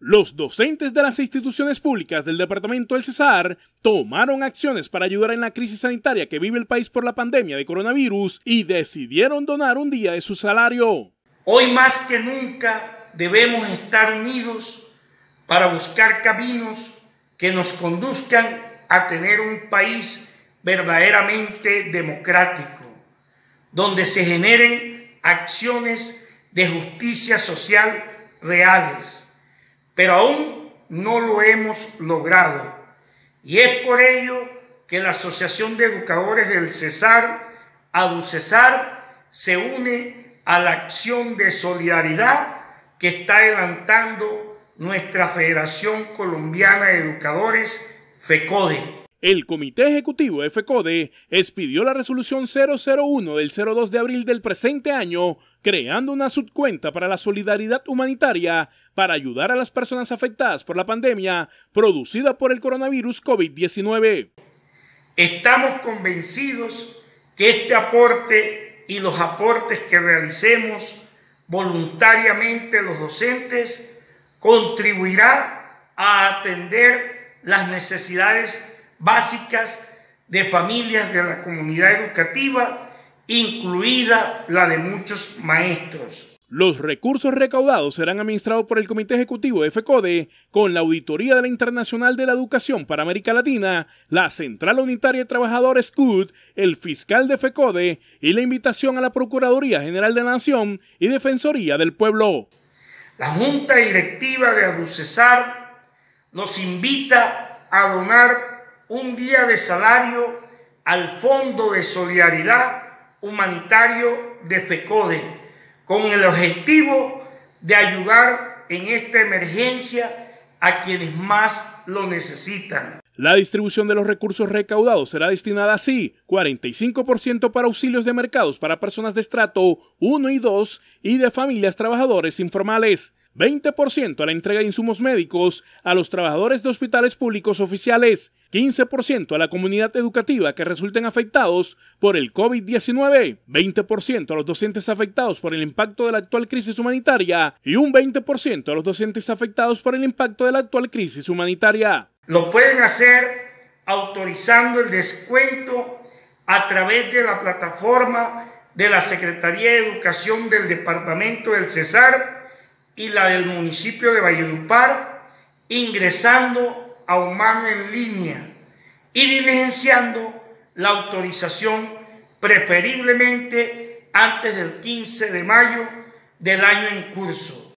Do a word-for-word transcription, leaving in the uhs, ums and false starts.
Los docentes de las instituciones públicas del departamento del Cesar tomaron acciones para ayudar en la crisis sanitaria que vive el país por la pandemia de coronavirus y decidieron donar un día de su salario. Hoy más que nunca debemos estar unidos para buscar caminos que nos conduzcan a tener un país verdaderamente democrático, donde se generen acciones de justicia social reales. Pero aún no lo hemos logrado, y es por ello que la Asociación de Educadores del Cesar, ADUCESAR, se une a la acción de solidaridad que está adelantando nuestra Federación Colombiana de Educadores, FECODE. El Comité Ejecutivo de FECODE expidió la resolución cero cero uno del cero dos de abril del presente año, creando una subcuenta para la solidaridad humanitaria para ayudar a las personas afectadas por la pandemia producida por el coronavirus COVID diecinueve. Estamos convencidos que este aporte y los aportes que realicemos voluntariamente los docentes contribuirá a atender las necesidades básicas de familias de la comunidad educativa, incluida la de muchos maestros. Los recursos recaudados serán administrados por el Comité Ejecutivo de FECODE con la Auditoría de la Internacional de la Educación para América Latina, la Central Unitaria de Trabajadores C U T, el fiscal de FECODE y la invitación a la Procuraduría General de la Nación y Defensoría del Pueblo. La Junta Directiva de ADUCESAR nos invita a donar un día de salario al Fondo de Solidaridad Humanitario de FECODE, con el objetivo de ayudar en esta emergencia a quienes más lo necesitan. La distribución de los recursos recaudados será destinada así: cuarenta y cinco por ciento para auxilios de mercados para personas de estrato uno y dos y de familias trabajadores informales, veinte por ciento a la entrega de insumos médicos a los trabajadores de hospitales públicos oficiales, quince por ciento a la comunidad educativa que resulten afectados por el COVID diecinueve, veinte por ciento a los docentes afectados por el impacto de la actual crisis humanitaria y un veinte por ciento a los docentes afectados por el impacto de la actual crisis humanitaria. Lo pueden hacer autorizando el descuento a través de la plataforma de la Secretaría de Educación del Departamento del Cesar y la del municipio de Valledupar, ingresando a Humano en línea y diligenciando la autorización preferiblemente antes del quince de mayo del año en curso.